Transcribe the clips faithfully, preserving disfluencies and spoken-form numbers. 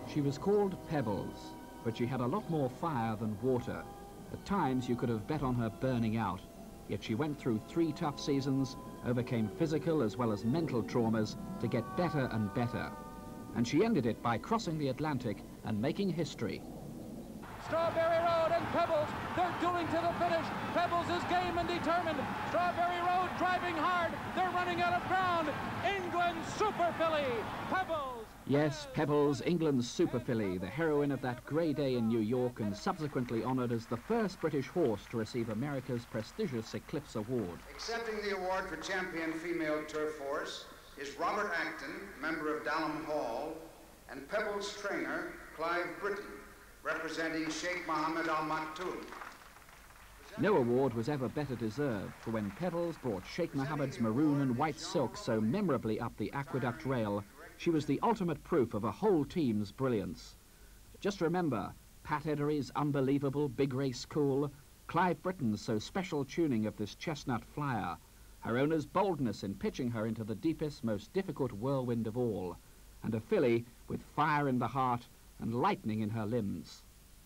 She was called Pebbles, but she had a lot more fire than water. At times you could have bet on her burning out, yet she went through three tough seasons, overcame physical as well as mental traumas to get better and better. And she ended it by crossing the Atlantic and making history. Strawberry Road and Pebbles, they're dueling to the finish. Pebbles is game and determined. Strawberry Road driving hard. They're running out of ground. England's super filly, Pebbles. Yes, Pebbles, England's super filly, the heroine of that grey day in New York and subsequently honoured as the first British horse to receive America's prestigious Eclipse award. Accepting the award for champion female turf horse is Robert Acton, member of Dalham Hall, and Pebbles' trainer, Clive Britton, representing Sheikh Mohammed Al Maktoum. No award was ever better deserved, for when Pebbles brought Sheikh Mohammed's maroon and white silk so memorably up the Aqueduct rail, she was the ultimate proof of a whole team's brilliance. Just remember, Pat Eddery's unbelievable big race cool, Clive Britton's so special tuning of this chestnut flyer, her owner's boldness in pitching her into the deepest, most difficult whirlwind of all, and a filly with fire in the heart and lightning in her limbs.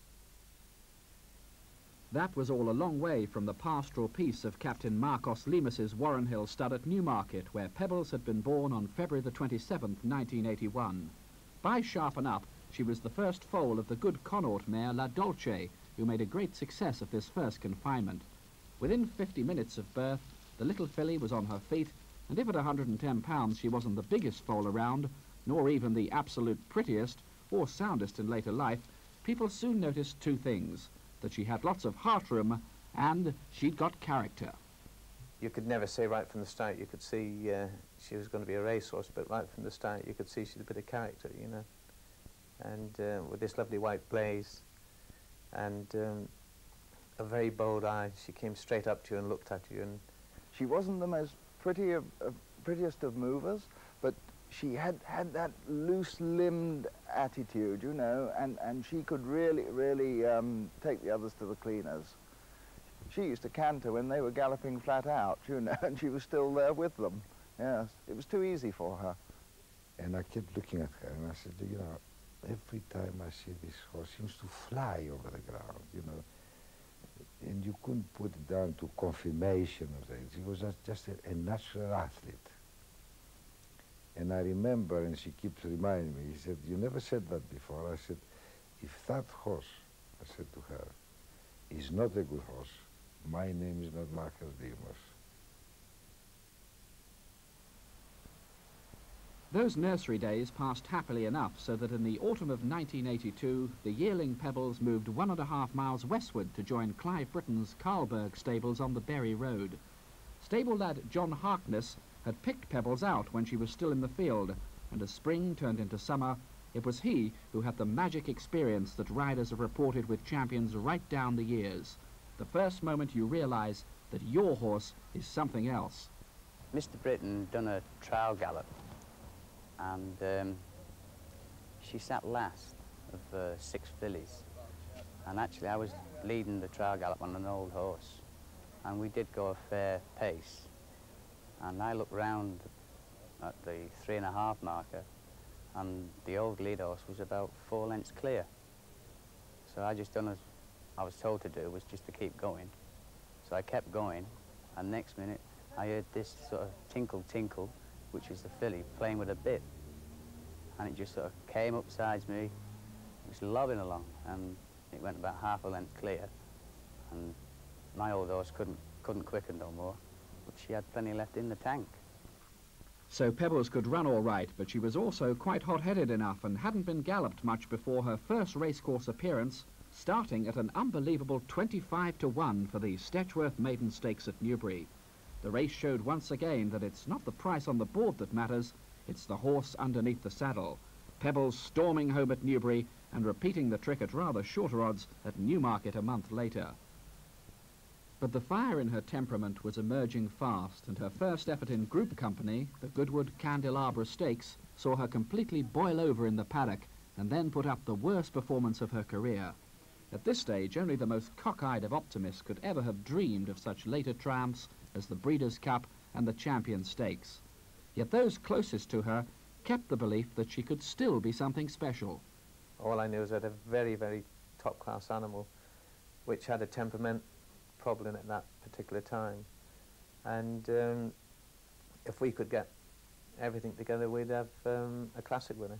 That was all a long way from the pastoral peace of Captain Marcos Lemus's Warren Hill stud at Newmarket, where Pebbles had been born on February the twenty-seventh, nineteen eighty-one. By Sharpen Up, she was the first foal of the good Connaught mare La Dolce, who made a great success of this first confinement. Within fifty minutes of birth, the little filly was on her feet, and if at one hundred and ten pounds she wasn't the biggest foal around, nor even the absolute prettiest or soundest in later life, people soon noticed two things: that she had lots of heart room and she'd got character. You could never say right from the start, you could see uh, she was going to be a racehorse, but right from the start you could see she's a bit of character, you know. And uh, with this lovely white blaze and um, a very bold eye, she came straight up to you and looked at you. And she wasn't the most pretty of, of, prettiest of movers, but she had, had that loose-limbed attitude, you know, and, and she could really, really um, take the others to the cleaners. She used to canter when they were galloping flat out, you know, and she was still there with them. Yes, it was too easy for her. And I kept looking at her, and I said, you know, every time I see this horse, seems to fly over the ground, you know. And you couldn't put it down to confirmation of things. He was just, just a, a natural athlete. And I remember, and she keeps reminding me, he said, you never said that before. I said, if that horse, I said to her, is not a good horse, my name is not Marcus Demos. Those nursery days passed happily enough, so that in the autumn of nineteen eighty-two, the yearling Pebbles moved one and a half miles westward to join Clive Britton's Carlberg stables on the Bury Road. Stable lad John Harkness had picked Pebbles out when she was still in the field, and as spring turned into summer, it was he who had the magic experience that riders have reported with champions right down the years. The first moment you realise that your horse is something else. Mister Britton done a trial gallop, and um, she sat last of uh, six fillies. And actually I was leading the trial gallop on an old horse, and we did go a fair pace. And I looked round at the three and a half marker, and the old lead horse was about four lengths clear. So I just done as I was told to do, was just to keep going. So I kept going, and next minute I heard this sort of tinkle tinkle, which was the filly playing with a bit. And it just sort of came up sides me, it was lobbing along, and it went about half a length clear. And my old horse couldn't, couldn't quicken no more, but she had plenty left in the tank. So Pebbles could run all right, but she was also quite hot-headed enough and hadn't been galloped much before her first racecourse appearance, starting at an unbelievable twenty-five to one for the Stetchworth Maiden Stakes at Newbury. The race showed once again that it's not the price on the board that matters, it's the horse underneath the saddle. Pebbles storming home at Newbury and repeating the trick at rather shorter odds at Newmarket a month later. But the fire in her temperament was emerging fast, and her first effort in group company, the Goodwood Candelabra Stakes, saw her completely boil over in the paddock and then put up the worst performance of her career. At this stage, only the most cockeyed of optimists could ever have dreamed of such later triumphs as the Breeders' Cup and the Champion Stakes. Yet those closest to her kept the belief that she could still be something special. All I knew is I had a very, very top-class animal, which had a temperament problem at that particular time. And um, if we could get everything together, we'd have um, a classic winner.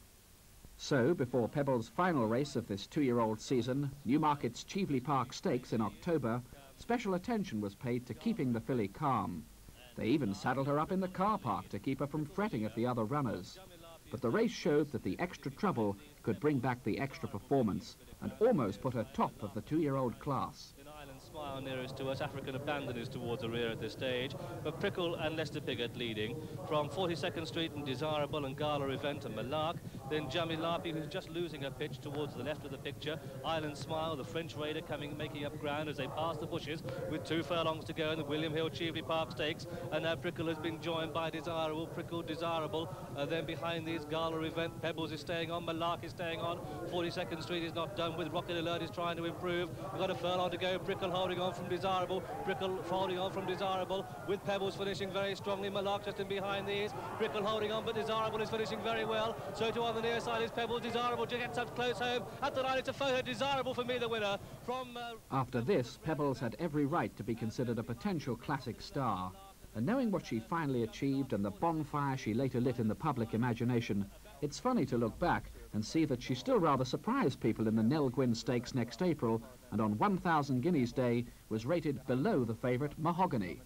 So, before Pebbles' final race of this two-year-old season, Newmarket's Cheveley Park Stakes in October, special attention was paid to keeping the filly calm. They even saddled her up in the car park to keep her from fretting at the other runners. But the race showed that the extra trouble could bring back the extra performance and almost put her top of the two-year-old class. Smile nearest to us. African Abandon is towards the rear at this stage, but Prickle and Lester Piggott leading. From forty-second Street and Desirable and Gala Event and Malark, then Jamilapi, who's just losing her pitch, towards the left of the picture. Island Smile, the French Raider, coming, making up ground as they pass the bushes with two furlongs to go in the William Hill Cheveley Park Stakes, and now Prickle has been joined by Desirable, Prickle, Desirable, uh, then behind these Gala Event, Pebbles is staying on, Malark is staying on, forty-second Street is not done with, Rocket Alert is trying to improve, we've got a furlong to go, Prickle holding on from Desirable, Prickle holding on from Desirable, with Pebbles finishing very strongly, Malark just in behind these, Prickle holding on, but Desirable is finishing very well, so too on the near side is Pebbles, Desirable gets up close home, at the line it's a photo, Desirable for me the winner. From uh, After this, Pebbles had every right to be considered a potential classic star, and knowing what she finally achieved and the bonfire she later lit in the public imagination, it's funny to look back and see that she still rather surprised people in the Nell Gwyn Stakes next April, and on one thousand Guineas Day was rated below the favourite Mahogany.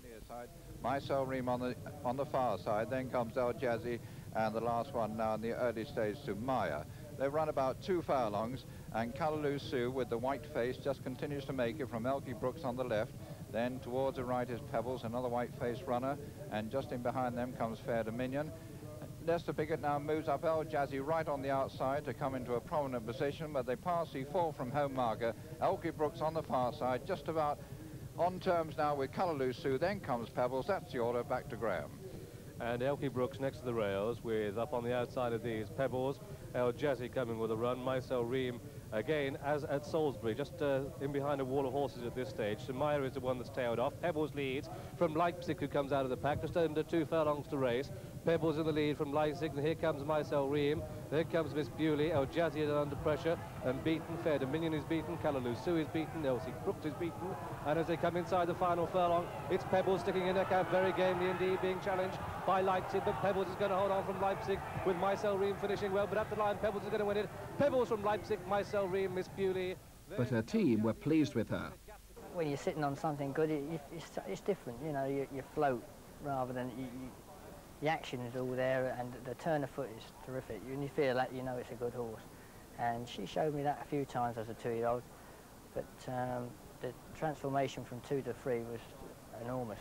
Myself Ream on the on the far side, then comes El Jazzy, and the last one now in the early stage to Maya. They've run about two furlongs, and Callaloo Sue with the white face just continues to make it from Elkie Brooks on the left. Then towards the right is Pebbles, another white-faced runner, and just in behind them comes Fair Dominion. Lester Piggott now moves up El Jazzy right on the outside to come into a prominent position, but they pass the four from home marker. Elkie Brooks on the far side, just about on terms now with Callaloo Sue. Then comes Pebbles. That's the order. Back to Graham. And Elkie Brooks next to the rails, with up on the outside of these Pebbles, El Jazzy coming with a run, Mycel Ream again as at Salisbury, just uh, in behind a wall of horses at this stage. Shamaya is the one that's tailed off. Pebbles leads from Leipzig, who comes out of the pack, just under two furlongs to race. Pebbles in the lead from Leipzig, and here comes Mycel Ream. There comes Miss Bewley. El Jazzy is under pressure and beaten. Fair Dominion is beaten. Callaloo Sue is beaten. Elsie Brooks is beaten. And as they come inside the final furlong, it's Pebbles sticking in their camp very gamely indeed, being challenged by Leipzig, but Pebbles is going to hold on from Leipzig, with Mycel Ream finishing well, but at the line Pebbles is going to win it. Pebbles from Leipzig, Mycel Ream, Miss Bewley. But her team were pleased with her. When you're sitting on something good, it, it's, it's different, you know, you, you float rather than you, you, the action is all there, and the turn of foot is terrific. When you feel that, you know it's a good horse. And she showed me that a few times as a two-year-old, but um, the transformation from two to three was enormous.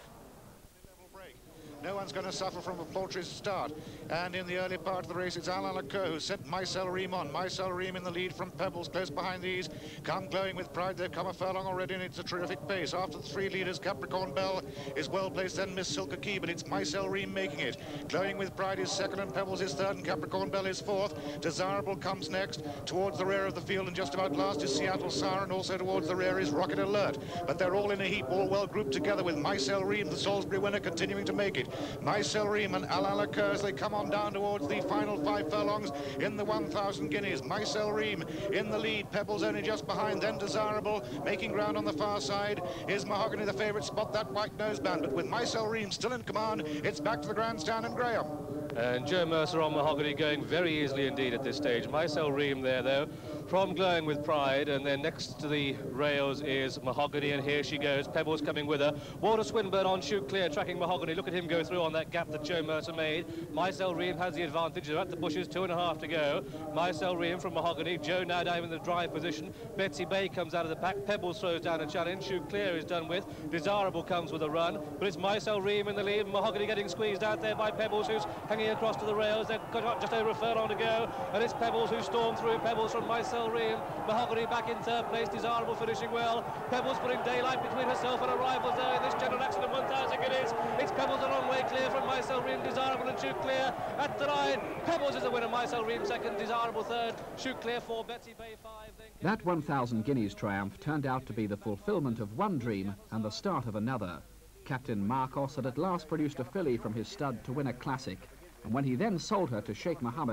No one's going to suffer from a paltry start. And in the early part of the race, it's Alain Lecoeur who sent Mycel Ream on. Mycel Ream in the lead from Pebbles, close behind these. Come Glowing with Pride. They've come a furlong already, and it's a terrific pace. After the three leaders, Capricorn Bell is well placed, then Miss Silka Key, but it's Mycel Ream making it. Glowing with Pride is second, and Pebbles is third, and Capricorn Bell is fourth. Desirable comes next. Towards the rear of the field, and just about last is Seattle Siren. Also towards the rear is Rocket Alert. But they're all in a heap, all well grouped together, with Mycel Ream, the Salisbury winner, continuing to make it. Mycel Ream and Alain Lecoeur as they come on down towards the final five furlongs in the one thousand Guineas. Mycel Ream in the lead, Pebbles only just behind, then Desirable. Making ground on the far side is Mahogany, the favourite. Spot that white noseband, but with Mycel Ream still in command, it's back to the grandstand and Graham. And Joe Mercer on Mahogany going very easily indeed at this stage. Mycel Ream there, though, from Glowing with Pride, and then next to the rails is Mahogany, and here she goes. Pebbles coming with her. Walter Swinburne on Shoot Clear, tracking Mahogany. Look at him go through on that gap that Joe Mercer made. Mycel Ream has the advantage. They're at the bushes, two and a half to go. Mycel Ream from Mahogany. Joe now down in the drive position. Betsy Bay comes out of the pack. Pebbles throws down a challenge. Shoot Clear is done with. Desirable comes with a run, but it's Mycel Ream in the lead. Mahogany getting squeezed out there by Pebbles, who's hanging across to the rails. They've got just over a furlong to go, and it's Pebbles who stormed through. Pebbles from Mycel Ream. Mahogany back in third place. Desirable finishing well. Pebbles putting daylight between herself and her rivals there in this general accident one thousand Guineas. It's Pebbles a long way clear from Mycel Ream. Desirable and Shoot Clear at the line. Pebbles is the winner. Mycel Ream second. Desirable third. Shoot Clear four. Betsy Bay five. That one thousand Guineas triumph turned out to be the fulfilment of one dream and the start of another. Captain Marcos had at last produced a filly from his stud to win a classic, and when he then sold her to Sheikh Mohammed,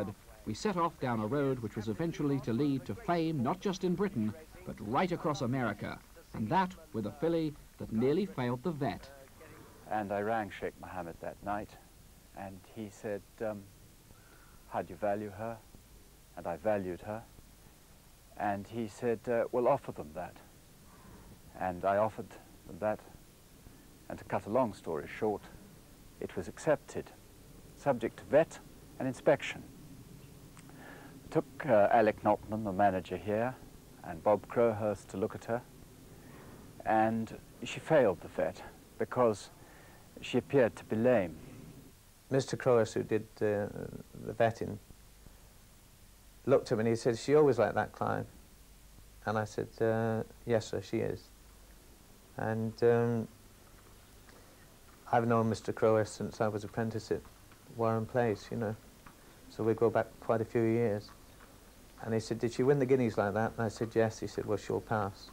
we set off down a road which was eventually to lead to fame not just in Britain, but right across America, and that with a filly that nearly failed the vet. And I rang Sheikh Mohammed that night, and he said, um, how do you value her? And I valued her. And he said, uh, we'll offer them that. And I offered them that. And to cut a long story short, it was accepted, subject to vet and inspection. Took uh, Alec Notman, the manager here, and Bob Crowhurst to look at her. And she failed the vet because she appeared to be lame. Mister Crowhurst, who did uh, the vetting, looked at me and he said, is she always like that, Clive? And I said, uh, yes, sir, she is. And um, I've known Mister Crowhurst since I was apprentice at Warren Place, you know. So we go back quite a few years. And he said, did she win the Guineas like that? And I said, yes. He said, well, she'll pass.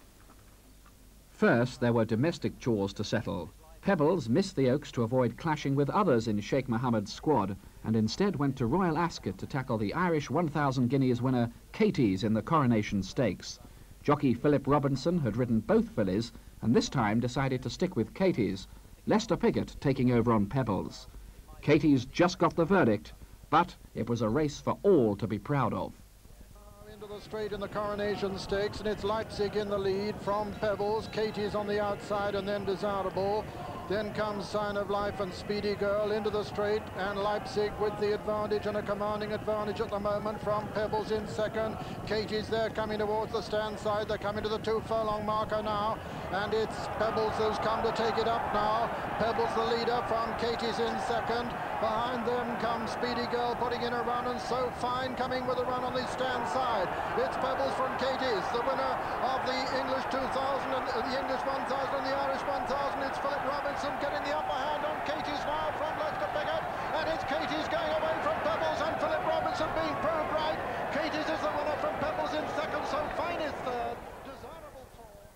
First, there were domestic chores to settle. Pebbles missed the Oaks to avoid clashing with others in Sheikh Mohammed's squad, and instead went to Royal Ascot to tackle the Irish one thousand guineas winner Katie's in the Coronation Stakes. Jockey Philip Robinson had ridden both fillies, and this time decided to stick with Katie's, Lester Piggott taking over on Pebbles. Katie's just got the verdict, but it was a race for all to be proud of. Into the straight in the Coronation Stakes, and it's Leipzig in the lead from Pebbles. Katie's on the outside, and then Desirable. Then comes Sign of Life and Speedy Girl into the straight, and Leipzig with the advantage, and a commanding advantage at the moment from Pebbles in second. Katie's there coming towards the stand side. They're coming to the two furlong marker now, and it's Pebbles who's come to take it up now. Pebbles the leader from Katie's in second. Behind them comes Speedy Girl putting in a run, and So Fine coming with a run on the stand side. It's Pebbles from Katie's, the winner of the English two thousand, and uh, the English one thousand and the Irish one thousand. It's Philip Robinson getting the upper hand on Katie's now from Lester Piggott, and it's Katie's going away from Pebbles, and Philip Robinson being proved right. Katie's is the winner from Pebbles in second, So Fine is third. Desirable fourth.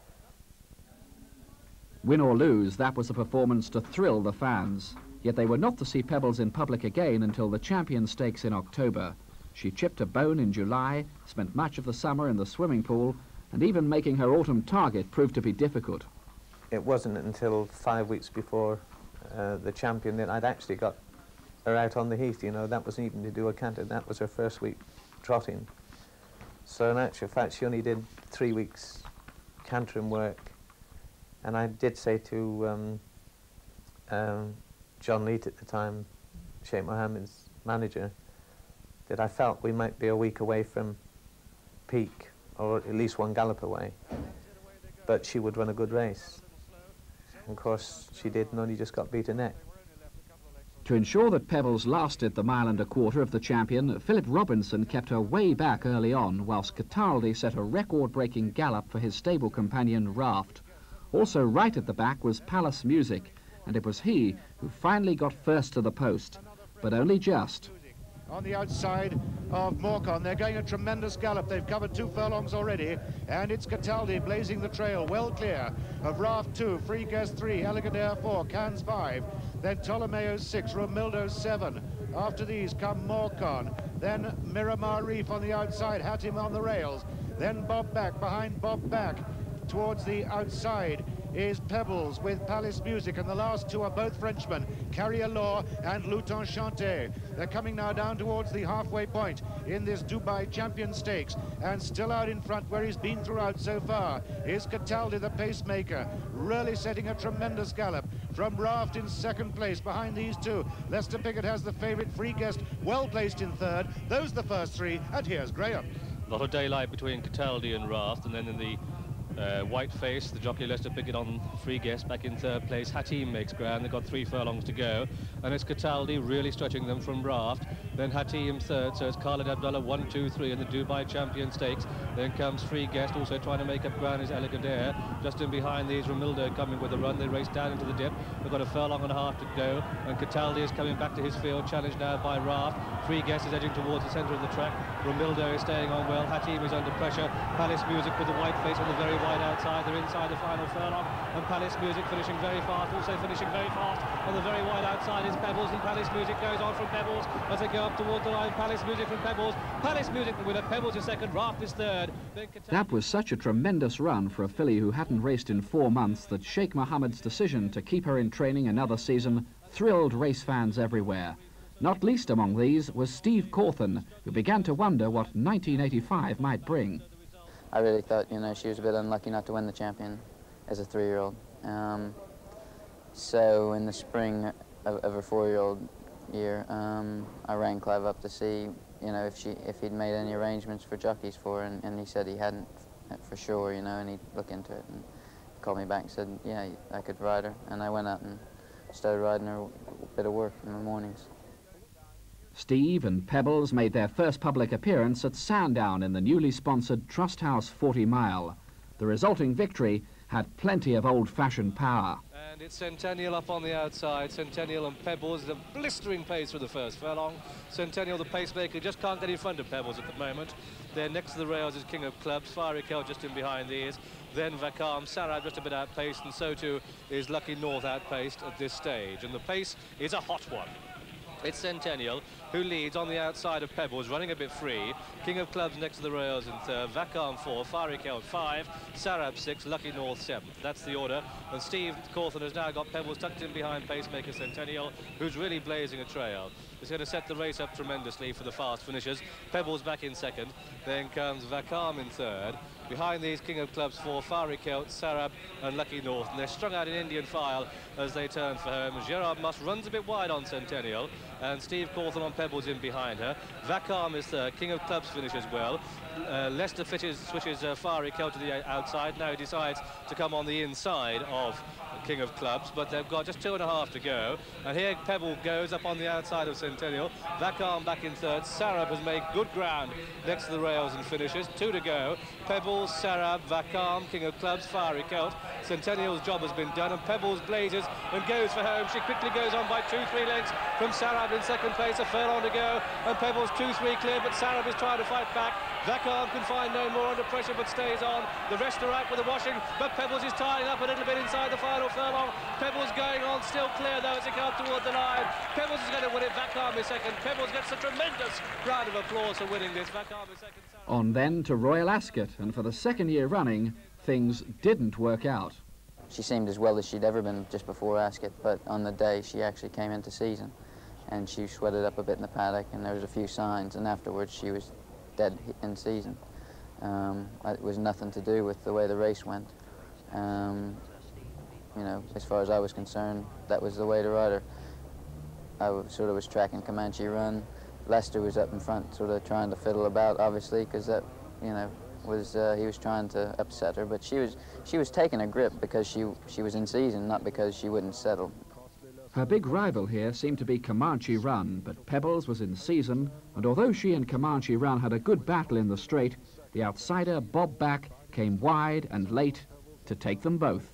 Win or lose, that was a performance to thrill the fans. Yet they were not to see Pebbles in public again until the Champion Stakes in October. She chipped a bone in July, spent much of the summer in the swimming pool, and even making her autumn target proved to be difficult. It wasn't until five weeks before uh, the Champion that I'd actually got her out on the heath, you know. That wasn't even to do a canter, that was her first week trotting. So in actual fact, she only did three weeks cantering work. And I did say to um, um, John Leet at the time, Sheikh Mohammed's manager, that I felt we might be a week away from peak, or at least one gallop away, but she would run a good race. And of course she did, and only just got beat a neck. To ensure that Pebbles lasted the mile and a quarter of the Champion, Philip Robinson kept her way back early on, whilst Cataldi set a record-breaking gallop for his stable companion Raft. Also right at the back was Palace Music, and it was he who finally got first to the post, but only just. On the outside of Morcon, they're going a tremendous gallop. They've covered two furlongs already, and it's Cataldi blazing the trail, well clear of Raft two, Free Guest three, Elegant Air four, Cans five, then Ptolemaeus six, Romildo seven. After these come Morcon, then Miramar Reef on the outside, Hatim on the rails, then Bob Back, behind Bob Back towards the outside is Pebbles with Palace Music, and the last two are both Frenchmen, Carrier Law and Lutte Enchanté. They're coming now down towards the halfway point in this Dubai Champion Stakes, and still out in front where he's been throughout so far is Cataldi, the pacemaker, really setting a tremendous gallop from Raft in second place. Behind these two, Lester Piggott has the favourite, Free Guest well placed in third. Those are the first three, and here's Graham. A lot of daylight between Cataldi and Raft, and then in the Uh, white face, the jockey Lester Piggott on Free Guest back in third place. Hatim makes ground. They've got three furlongs to go, and it's Cataldi really stretching them from Raft. Then Hatim third, so it's Khalid Abdullah one, two, three in the Dubai Champion Stakes. Then comes Free Guest, also trying to make up ground is Elegant Air. Just in behind these, Romildo coming with a run. They race down into the dip. They've got a furlong and a half to go, and Cataldi is coming back to his field, challenged now by Raft. Free Guest is edging towards the centre of the track. Romildo is staying on well. Hatim is under pressure. Palace Music with the white face on the very wide outside. They're inside the final furlong, and Palace Music finishing very fast, also finishing very fast. On the very wide outside is Pebbles, and Palace Music goes on from Pebbles as they go up toward the line. Palace Music from Pebbles. Palace Music the winner. Pebbles is second. Raft is third. That was such a tremendous run for a filly who hadn't raced in four months that Sheikh Mohammed's decision to keep her in training another season thrilled race fans everywhere. Not least among these was Steve Cawthon, who began to wonder what nineteen eighty-five might bring. I really thought, you know, she was a bit unlucky not to win the champion as a three-year-old. Um, so in the spring of, of her four-year-old year, um, I rang Clive up to see, you know, if she if he'd made any arrangements for jockeys for her, and, and he said he hadn't for sure, you know, and he'd look into it. And called me back and said, yeah, I could ride her, and I went out and started riding her a bit of work in the mornings. Steve and Pebbles made their first public appearance at Sandown in the newly sponsored Trust House forty mile. The resulting victory had plenty of old-fashioned power. And it's Centennial up on the outside. Centennial and Pebbles at a blistering pace for the first furlong. Centennial, the pacemaker, just can't get in front of Pebbles at the moment. Then next to the rails is King of Clubs, Fiery Kel just in behind these. Then Vakam, Sarab just a bit outpaced, and so too is Lucky North outpaced at this stage. And the pace is a hot one. It's Centennial, who leads on the outside of Pebbles, running a bit free. King of Clubs next to the rails in third, Vakam four, Fiery Kel five, Sarab six, Lucky North seventh. That's the order. And Steve Cawthon has now got Pebbles tucked in behind pacemaker Centennial, who's really blazing a trail. It's going to set the race up tremendously for the fast finishers. Pebbles back in second. Then comes Vakam in third. Behind these, King of Clubs four, Fiery Kel, Sarab and Lucky North. And they're strung out in Indian file as they turn for home. Gerard Musk runs a bit wide on Centennial, and Steve Cawthon on Pebbles in behind her. Vakam is third. King of Clubs finishes well. Uh, Leicester switches, switches uh, Fiery Kel to the outside. Now he decides to come on the inside of King of Clubs, but they've got just two and a half to go. And here Pebble goes up on the outside of Centennial. Vakam back in third. Sarab has made good ground next to the rails and finishes. Two to go. Pebbles, Sarab, Vakam, King of Clubs, Fiery Kel. Centennial's job has been done, and Pebbles blazes and goes for home. She quickly goes on by two, three lengths from Sarab in second place. A furlong to go, and Pebbles two, three clear, but Sarab is trying to fight back. Vakam can find no more under pressure, but stays on. The rest are out with the washing, but Pebbles is tying up a little bit inside the final furlong. Pebbles going on, still clear though as it comes toward the line. Pebbles is going to win it. Vakam is second. Pebbles gets a tremendous round of applause for winning this. Vakam is second. On then to Royal Ascot, and for the second year running, things didn't work out. She seemed as well as she'd ever been just before Ascot, but on the day she actually came into season, and she sweated up a bit in the paddock, and there was a few signs, and afterwards she was dead in season. Um, it was nothing to do with the way the race went. Um, you know, as far as I was concerned, that was the way to ride her. I was, sort of was tracking Comanche Run. Lester was up in front, sort of trying to fiddle about, obviously, because that, you know, was uh, he was trying to upset her. But she was she was taking a grip because she she was in season, not because she wouldn't settle. Her big rival here seemed to be Comanche Run, but Pebbles was in season, and although she and Comanche Run had a good battle in the straight, the outsider Bob Back came wide and late to take them both.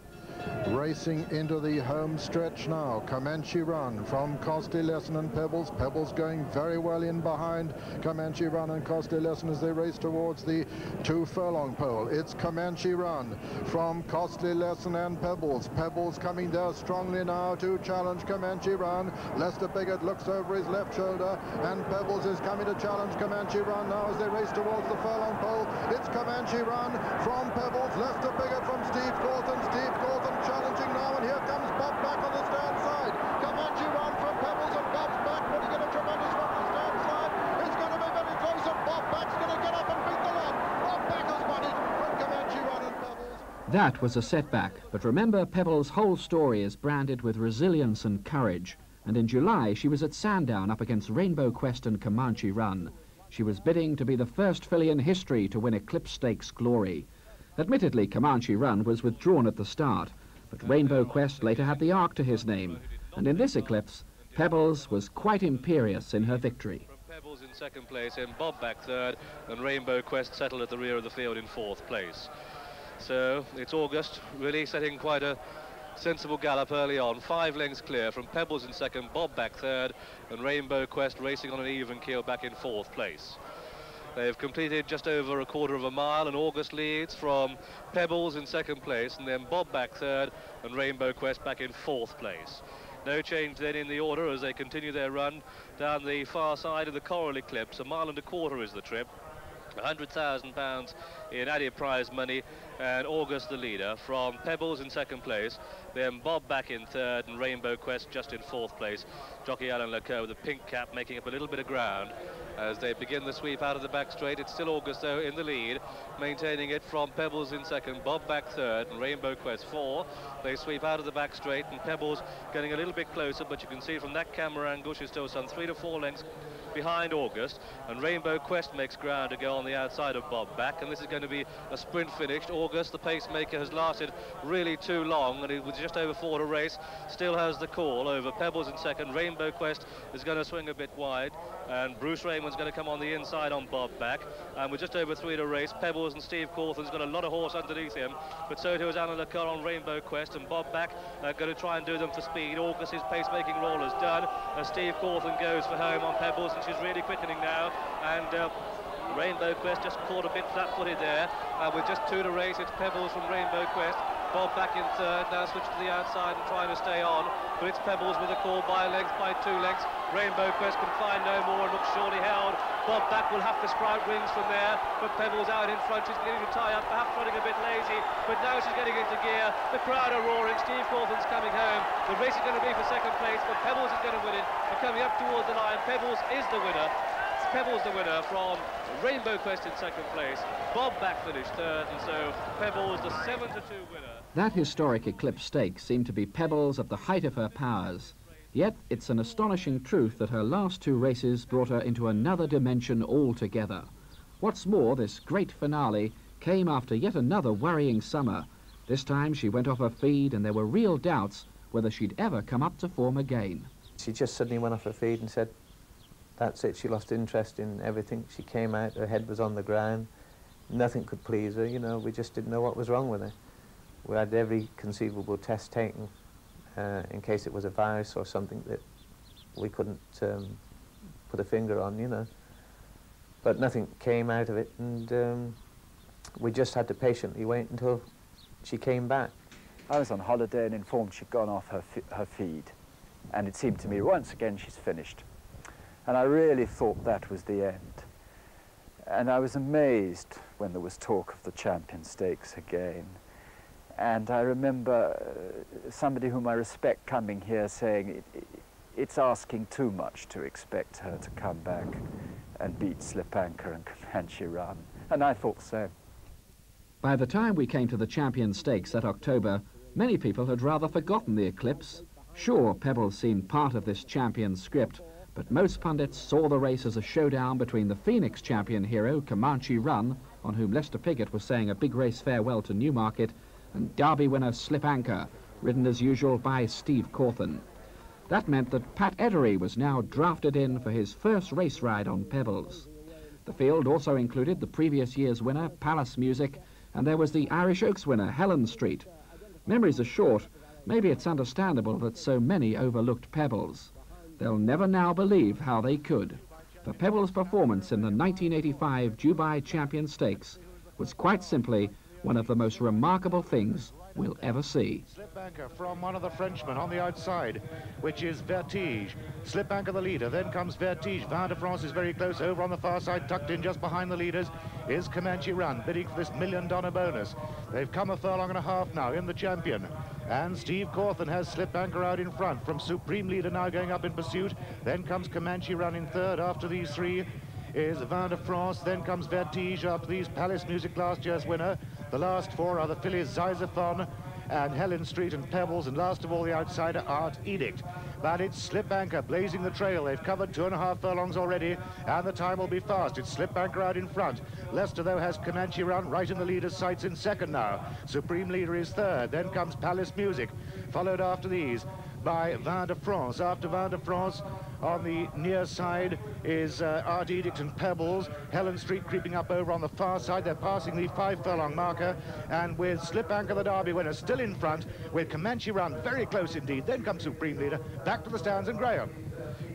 Racing into the home stretch now, Comanche Run from Costly Lesson and Pebbles. Pebbles going very well in behind Comanche Run and Costly Lesson as they race towards the two furlong pole. It's Comanche Run from Costly Lesson and Pebbles. Pebbles coming there strongly now to challenge Comanche Run. Lester Biggett looks over his left shoulder, and Pebbles is coming to challenge Comanche Run now as they race towards the furlong pole. It's Comanche Run from Pebbles. Lester Biggett from Steve Cawthon. Steve Cawthon challenging now, and here comes Bob Back on the stand side. Comanche Run from Pebbles, and Bob's back putting in a tremendous run on the stand side. It's going to be very close, and Bob Back's going to get up and beat the lot. Bob Back has won it from Comanche Run and Pebbles. That was a setback, but remember, Pebbles' whole story is branded with resilience and courage, and in July she was at Sandown up against Rainbow Quest and Comanche Run. She was bidding to be the first filly in history to win Eclipse Stakes glory. Admittedly, Comanche Run was withdrawn at the start, but Rainbow Quest later had the arc to his name, and in this Eclipse, Pebbles was quite imperious in her victory. From Pebbles in second place, and Bob Back third, and Rainbow Quest settled at the rear of the field in fourth place. So it's August, really setting quite a sensible gallop early on. Five lengths clear from Pebbles in second, Bob Back third, and Rainbow Quest racing on an even keel back in fourth place. They've completed just over a quarter of a mile, and August leads from Pebbles in second place, and then Bob back third, and Rainbow Quest back in fourth place. No change then in the order as they continue their run down the far side of the Coral Eclipse. A mile and a quarter is the trip. one hundred thousand pounds in added prize money, and August the leader from Pebbles in second place, then Bob back in third, and Rainbow Quest just in fourth place. Jockey Alan Lecoeur with a pink cap making up a little bit of ground as they begin the sweep out of the back straight. It's still August though in the lead, maintaining it from Pebbles in second, Bob back third, and Rainbow Quest four. They sweep out of the back straight, and Pebbles getting a little bit closer, but you can see from that camera angle she's still some three to four lengths behind August, and Rainbow Quest makes ground to go on the outside of Bob back, and this is going to be a sprint finish. August, the pacemaker, has lasted really too long, and it was just over four to race, still has the call over Pebbles in second. Rainbow Quest is going to swing a bit wide, and Bruce Raymond's going to come on the inside on Bob back, and with just over three to race, Pebbles and Steve Cawthon's got a lot of horse underneath him, but so too has Alan Lecoeur on Rainbow Quest, and Bob back uh, going to try and do them for speed. August's pacemaking roll is done, and Steve Cawthon goes for home on Pebbles, and she's really quickening now, and uh, Rainbow Quest just caught a bit flat-footed there, uh, with just two to race. It's Pebbles from Rainbow Quest, Bob back in third, now switch to the outside and trying to stay on, but it's Pebbles with a call by length, by two lengths. Rainbow Quest can find no more and looks surely held. Bob back will have to sprout wings from there, but Pebbles out in front. She's getting to tie up, perhaps running a bit lazy, but now she's getting into gear. The crowd are roaring. Steve Cawthon's coming home. The race is going to be for second place, but Pebbles is going to win it. They're coming up towards the line. Pebbles is the winner. Pebbles the winner from Rainbow Quest in second place. Bob back finished third, and so Pebbles the seven to two winner. That historic Eclipse Stakes seemed to be Pebbles at the height of her powers. Yet it's an astonishing truth that her last two races brought her into another dimension altogether. What's more, this great finale came after yet another worrying summer. This time she went off her feed, and there were real doubts whether she'd ever come up to form again. She just suddenly went off her feed and said, that's it. She lost interest in everything. She came out, her head was on the ground. Nothing could please her, you know, we just didn't know what was wrong with her. We had every conceivable test taken uh, in case it was a virus or something that we couldn't um, put a finger on, you know. But nothing came out of it, and um, we just had to patiently wait until she came back. I was on holiday and informed she'd gone off her, fi her feed, and it seemed to me once again she's finished. And I really thought that was the end. And I was amazed when there was talk of the Champion Stakes again. And I remember uh, somebody whom I respect coming here saying it, it, it's asking too much to expect her to come back and beat Slip Anchor and Comanche Run. And I thought so. By the time we came to the Champion Stakes that October, many people had rather forgotten the Eclipse. Sure, Pebbles seemed part of this champion script, but most pundits saw the race as a showdown between the Phoenix champion hero, Comanche Run, on whom Lester Piggott was saying a big race farewell to Newmarket, and Derby winner Slip Anchor, ridden as usual by Steve Cawthon. That meant that Pat Edery was now drafted in for his first race ride on Pebbles. The field also included the previous year's winner, Palace Music, and there was the Irish Oaks winner, Helen Street. Memories are short. Maybe it's understandable that so many overlooked Pebbles. They'll never now believe how they could. For Pebbles' performance in the nineteen eighty-five Dubai Champion Stakes was quite simply one of the most remarkable things we'll ever see. Slip Anchor from one of the Frenchmen on the outside, which is Vertige. Slip Anchor the leader, then comes Vertige. Vin de France is very close over on the far side, tucked in just behind the leaders is Comanche Run, bidding for this million dollar bonus. They've come a furlong and a half now in the champion. And Steve Cawthon has Slip Anchor out in front, from Supreme Leader now going up in pursuit. Then comes Comanche Run in third. After these three is Vin de France, then comes Vertige. After these, Palace Music, last year's winner. The last four are the fillies Zyzophon and Helen Street and Pebbles, and last of all the outsider Art Edict. But it's Slip Anchor blazing the trail. They've covered two and a half furlongs already, and the time will be fast. It's Slip Anchor out in front. Leicester, though, has Comanche Run right in the leader's sights in second now. Supreme Leader is third. Then comes Palace Music, followed after these by Vin de France. After Vin de France, on the near side is uh, Art Edict and Pebbles. Helen Street creeping up over on the far side. They're passing the five furlong marker, and with Slip Anchor the Derby winner still in front, with Comanche Run very close indeed. Then comes Supreme Leader. Back to the stands, and Graham.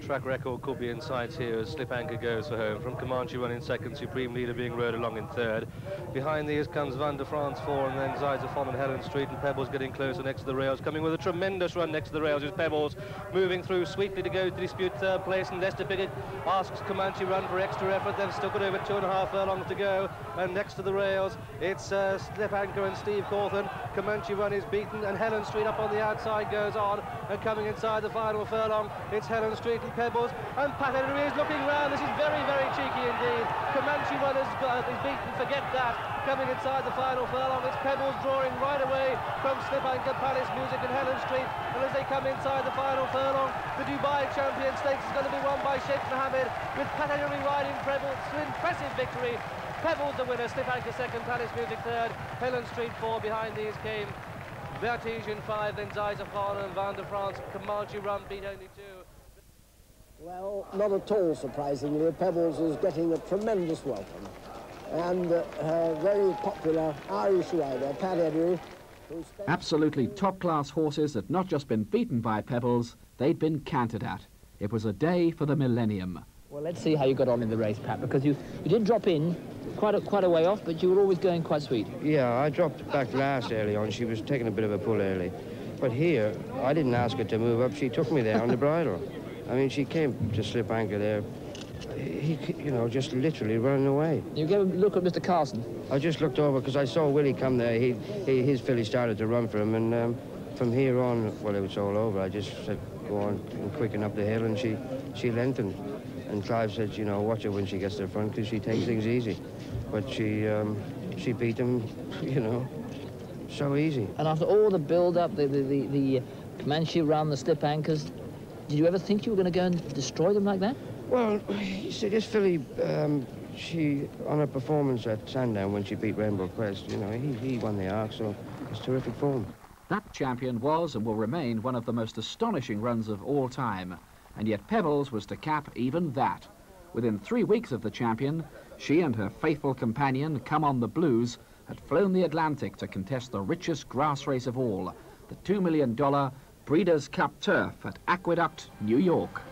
track record could be in sight here as Slip Anchor goes for home. From Comanche Run in second, Supreme Leader being rode along in third. Behind these comes Van de France four, and then Zyzafon and Helen Street, and Pebbles getting closer next to the rails. Coming with a tremendous run next to the rails is Pebbles, moving through sweetly to go to dispute third place, and Lester Pickett asks Comanche Run for extra effort. They've still got over two and a half furlongs to go, and next to the rails it's uh, Slip Anchor and Steve Cawthon. Comanche Run is beaten, and Helen Street up on the outside goes on, and coming inside the final furlong it's Helen Street and Pebbles, and Pat Henry is looking round. This is very, very cheeky indeed. Comanche Run is, uh, is beaten, forget that. Coming inside the final furlong, it's Pebbles drawing right away from Slip Anchor, Palace Music and Helen Street, and as they come inside the final furlong, the Dubai Champion Stakes is going to be won by Sheikh Mohammed, with Pat Henry riding Pebbles to an impressive victory. Pebbles the winner, Slip Anchor second, Palace Music third, Helen Street four. Behind these came Vertige in five, then Zyzafon and Van de France. Comanche Run beat only two. Well, not at all surprisingly, Pebbles is getting a tremendous welcome. And uh, her very popular Irish rider, Pat Henry, who absolutely top-class horses had not just been beaten by Pebbles, they'd been cantered at. It was a day for the millennium. Well, let's see how you got on in the race, Pat, because you, you did drop in quite a, quite a way off, but you were always going quite sweet. Yeah, I dropped back last early on. She was taking a bit of a pull early. But here, I didn't ask her to move up. She took me there on the bridle. I mean, she came to Slip Anchor there, he, you know, just literally running away. You gave a look at Mister Carson? I just looked over because I saw Willie come there. He, he, his filly started to run for him, and um, from here on, well, it was all over. I just said, go on and quicken up the hill, and she, she lengthened. And Clive said, you know, watch her when she gets to the front because she takes things easy. But she, um, she beat him, you know, so easy. And after all the build-up, the, the, the, the Comanche Run, the Slip Anchors, did you ever think you were going to go and destroy them like that? Well, you see, this filly, um, she, on her performance at Sandown when she beat Rainbow Quest, you know, he, he won the Arc, so it's terrific form. That champion was and will remain one of the most astonishing runs of all time. And yet Pebbles was to cap even that. Within three weeks of the champion, she and her faithful companion, Come On the Blues, had flown the Atlantic to contest the richest grass race of all, the two million dollar Breeders' Cup Turf at Aqueduct, New York.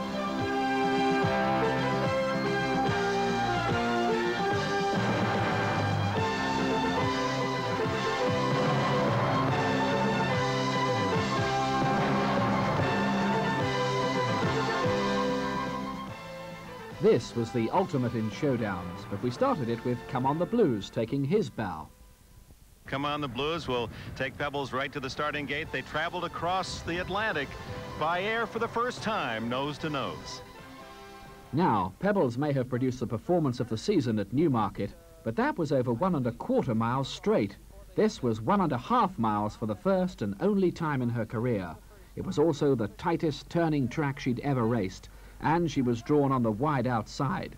This was the ultimate in showdowns, but we started it with Come On the Blues taking his bow. Come On the Blues will take Pebbles right to the starting gate. They traveled across the Atlantic by air for the first time, nose to nose. Now, Pebbles may have produced the performance of the season at Newmarket, but that was over one and a quarter miles straight. This was one and a half miles for the first and only time in her career. It was also the tightest turning track she'd ever raced, and she was drawn on the wide outside.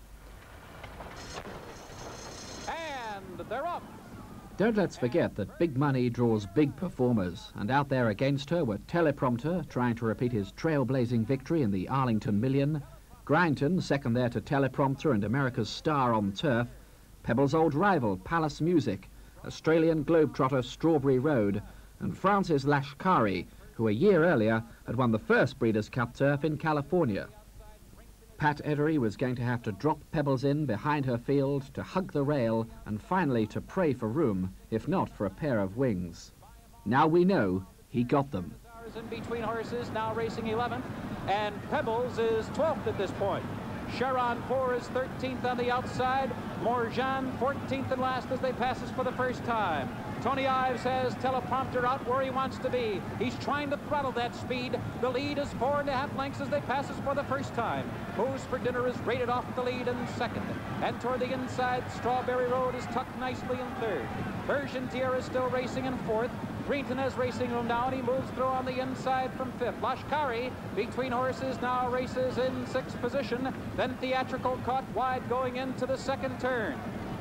And they're up. Don't let's forget that big money draws big performers, and out there against her were Teleprompter, trying to repeat his trailblazing victory in the Arlington Million, Grindon, second there to Teleprompter and America's Star on turf, Pebbles' old rival, Palace Music, Australian Globetrotter Strawberry Road, and Francis Lashkari, who a year earlier had won the first Breeders' Cup Turf in California. Pat Edery was going to have to drop Pebbles in behind her field to hug the rail and finally to pray for room, if not for a pair of wings. Now we know he got them. In between horses, now racing eleventh, and Pebbles is twelfth at this point. Sharon four is thirteenth on the outside. Morjan fourteenth and last as they pass us for the first time. Tony Ives has Teleprompter out where he wants to be. He's trying to throttle that speed. The lead is four and a half lengths as they pass us for the first time. Booze for Dinner is rated off the lead in second. And toward the inside, Strawberry Road is tucked nicely in third. Version Tier is still racing in fourth. Greenton has racing room now, and he moves through on the inside from fifth. Lashkari, between horses, now races in sixth position. Then Theatrical caught wide going into the second turn.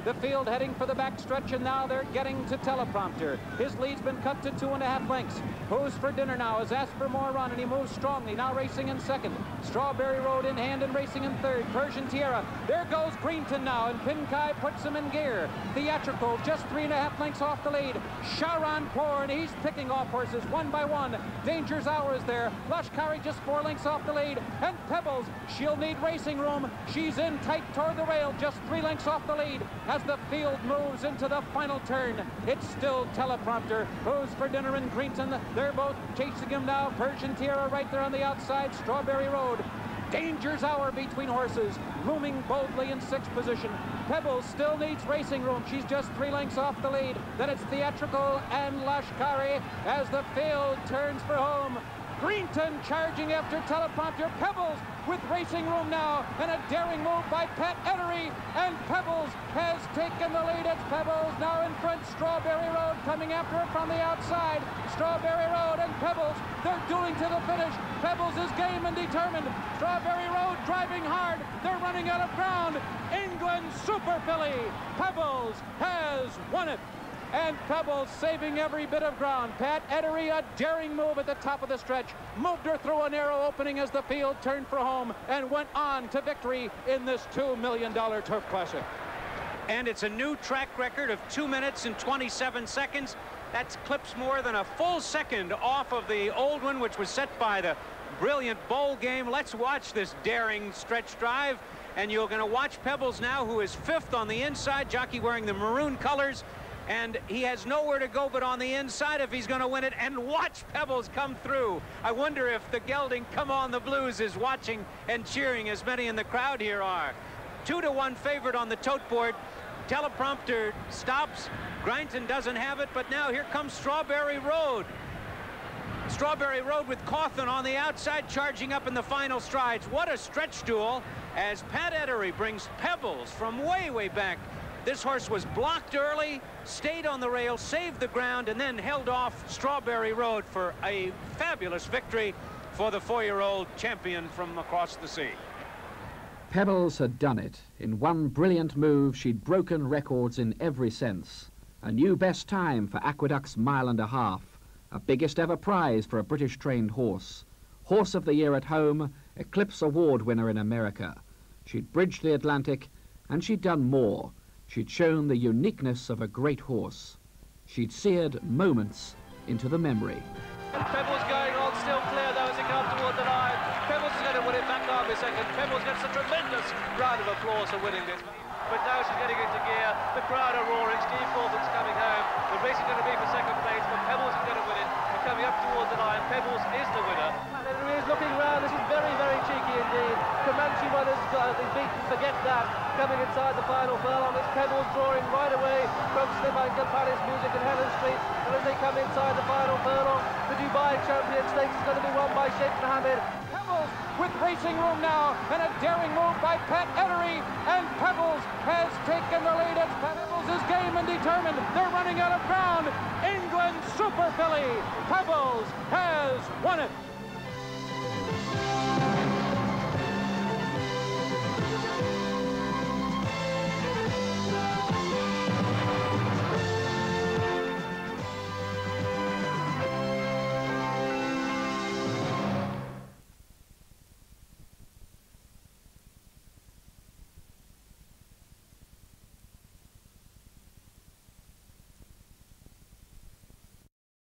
The field heading for the back stretch, and now they're getting to Teleprompter. His lead's been cut to two and a half lengths. Who's for Dinner now has asked for more run, and he moves strongly, now racing in second. Strawberry Road in hand and racing in third. Persian Tierra. There goes Greenton now, and Pinkai puts him in gear. Theatrical just three and a half lengths off the lead. Sharon Poor, and he's picking off horses one by one. Danger's Hour is there. Lashkari just four lengths off the lead. And Pebbles, she'll need racing room. She's in tight toward the rail, just three lengths off the lead. As the field moves into the final turn, it's still Teleprompter. Who's for Dinner and Greenton. They're both chasing him now. Persian Tierra right there on the outside. Strawberry Road. Danger's Hour between horses, looming boldly in sixth position. Pebbles still needs racing room. She's just three lengths off the lead. Then it's Theatrical and Lashkari as the field turns for home. Greenton charging after Teleprompter. Pebbles with racing room now, and a daring move by Pat Ettery, and Pebbles has taken the lead. It's Pebbles now in front. Strawberry Road coming after her from the outside. Strawberry Road and Pebbles, they're dueling to the finish. Pebbles is game and determined. Strawberry Road driving hard. They're running out of ground. England Super Filly. Pebbles has won it. And Pebbles saving every bit of ground. Pat Ettery, a daring move at the top of the stretch, moved her through a narrow opening as the field turned for home and went on to victory in this two million dollar Turf Classic. And it's a new track record of two minutes and twenty-seven seconds. That's clips more than a full second off of the old one, which was set by the brilliant bowl game. Let's watch this daring stretch drive. And you're going to watch Pebbles now, who is fifth on the inside, jockey wearing the maroon colors. And he has nowhere to go but on the inside if he's going to win it. And watch Pebbles come through. I wonder if the gelding Come On the Blues is watching and cheering, as many in the crowd here are. Two to one favorite on the tote board. Teleprompter stops. Greenton doesn't have it, but now here comes Strawberry Road. Strawberry Road with Cawthon on the outside, charging up in the final strides. What a stretch duel as Pat Ettery brings Pebbles from way, way back. This horse was blocked early, stayed on the rail, saved the ground, and then held off Strawberry Road for a fabulous victory for the four-year-old champion from across the sea. Pebbles had done it. In one brilliant move, she'd broken records in every sense. A new best time for Aqueduct's mile and a half. A biggest ever prize for a British-trained horse. Horse of the Year at home, Eclipse Award winner in America. She'd bridged the Atlantic, and she'd done more. She'd shown the uniqueness of a great horse. She'd seared moments into the memory. Pebbles going on, still clear though as he comes toward the line. Pebbles is going to win it back on a second. Pebbles gets a tremendous round of applause for winning this. But now she's getting into gear. The crowd are roaring. Steve Cawthon's coming home. The race is going to be for second place, but Pebbles is going to win it. We're coming up towards the line. Pebbles is the winner. Henry is looking round. This is very, very cheeky indeed. Comanche Brothers got the beaten. Forget that. Coming inside the final furlong. It's Pebbles drawing right away from Slip Anchor Palace Music and Helen Street. And as they come inside the final furlong, the Dubai Champion Stakes is going to be won by Sheikh Mohammed. Pebbles with racing room now, and a daring move by Pat Ettery, and Pebbles has taken the lead. It's Pebbles is game and determined. They're running out of ground. England Super Filly. Pebbles has won it.